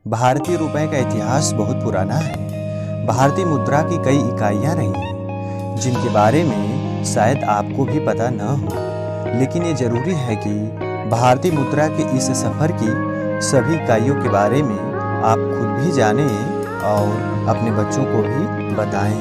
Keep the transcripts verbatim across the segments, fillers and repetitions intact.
भारतीय रुपए का इतिहास बहुत पुराना है। भारतीय मुद्रा की कई इकाइयां रही हैं, जिनके बारे में शायद आपको भी पता न हो, लेकिन ये जरूरी है कि भारतीय मुद्रा के इस सफर की सभी इकाइयों के बारे में आप खुद भी जानें और अपने बच्चों को भी बताएं।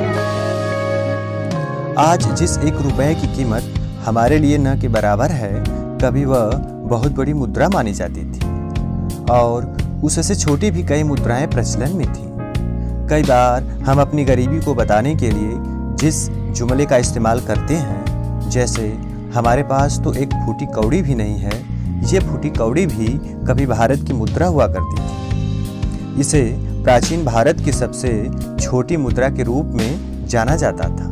आज जिस एक रुपए की कीमत हमारे लिए न के बराबर है, कभी वह बहुत बड़ी मुद्रा मानी जाती थी और उससे छोटी भी कई मुद्राएं प्रचलन में थीं। कई बार हम अपनी गरीबी को बताने के लिए जिस जुमले का इस्तेमाल करते हैं, जैसे हमारे पास तो एक फूटी कौड़ी भी नहीं है, ये फूटी कौड़ी भी कभी भारत की मुद्रा हुआ करती थी। इसे प्राचीन भारत की सबसे छोटी मुद्रा के रूप में जाना जाता था।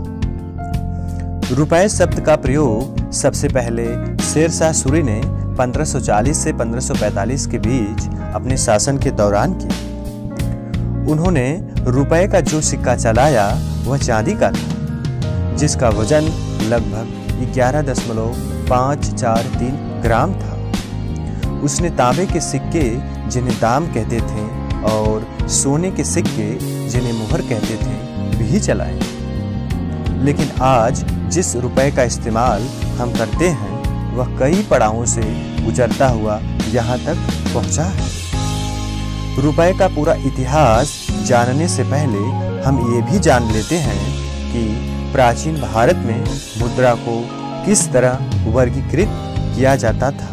रुपए शब्द का प्रयोग सबसे पहले शेरशाह सूरी ने पंद्रह सौ चालीस से पंद्रह सौ पैंतालीस के बीच अपने शासन के दौरान किया। उन्होंने रुपए का जो सिक्का चलाया वह चांदी का था, जिसका वजन लगभग ग्यारह दशमलव पाँच चार तीन ग्राम था। उसने तांबे के सिक्के, जिन्हें दाम कहते थे, और सोने के सिक्के, जिन्हें मुहर कहते थे, भी चलाए। लेकिन आज जिस रुपए का इस्तेमाल हम करते हैं, वह कई पड़ावों से गुजरता हुआ यहाँ तक पहुँचा है। रुपए का पूरा इतिहास जानने से पहले हम ये भी जान लेते हैं कि प्राचीन भारत में मुद्रा को किस तरह वर्गीकृत किया जाता था।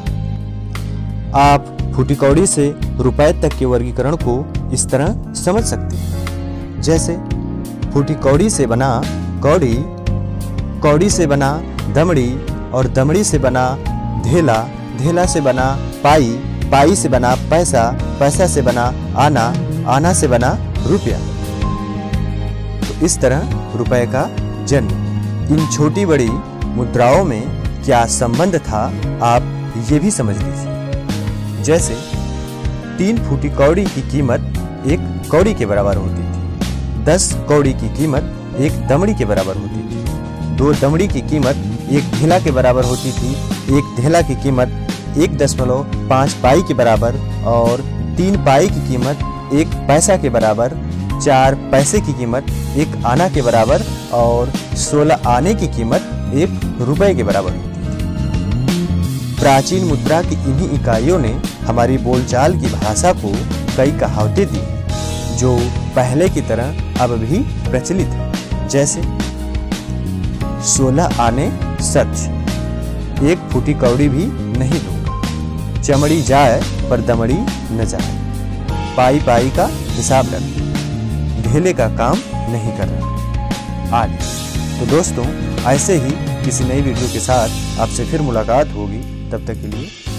आप फूटी कौड़ी से रुपए तक के वर्गीकरण को इस तरह समझ सकते हैं, जैसे फूटी कौड़ी से बना कौड़ी, कौड़ी से बना दमड़ी, और दमड़ी से बना धेला, धेला से बना पाई, पाई से बना पैसा, पैसा से बना आना, आना से बना रुपया। तो इस तरह रुपए का जन्म। इन छोटी बड़ी मुद्राओं में क्या संबंध था, आप ये भी समझ लीजिए। जैसे तीन फूटी कौड़ी की कीमत एक कौड़ी के बराबर होती थी, दस कौड़ी की कीमत एक दमड़ी के बराबर होती थी, दो दमड़ी की कीमत एक धेला के बराबर होती थी, एक धेला की कीमत एक दशमलव पाँच पाई के बराबर, और तीन पाई की कीमत एक पैसा के बराबर, चार पैसे की कीमत एक आना के बराबर, और सोलह आने की कीमत एक रुपए के बराबर होती थी। प्राचीन मुद्रा की इन्हीं इकाइयों ने हमारी बोलचाल की भाषा को कई कहावतें दी, जो पहले की तरह अब भी प्रचलित है। जैसे सोलह आने सच, एक फूटी कौड़ी भी नहीं दूंगा, चमड़ी जाए पर दमड़ी न जाए, पाई पाई का हिसाब रख, धेले का काम नहीं करना आदि। तो दोस्तों, ऐसे ही किसी नई वीडियो के साथ आपसे फिर मुलाकात होगी। तब तक के लिए